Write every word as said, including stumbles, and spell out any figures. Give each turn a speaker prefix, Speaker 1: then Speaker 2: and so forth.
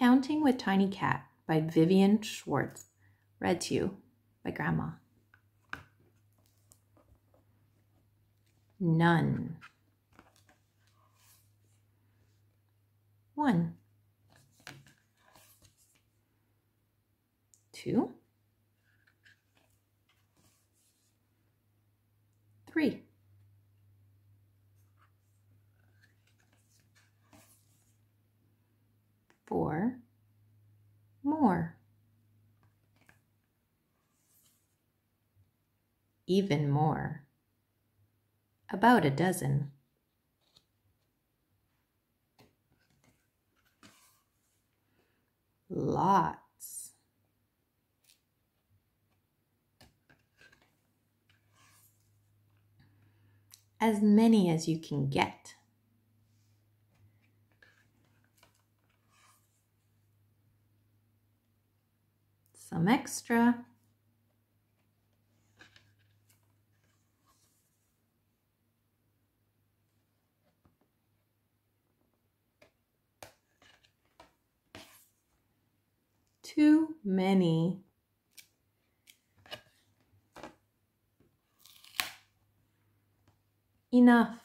Speaker 1: Counting with Tiny Cat by Vivian Schwartz. Read to you by Grandma. None. One. Two. Three. Four. More. Even more. About a dozen. Lots. As many as you can get. Some extra. Too many. Enough.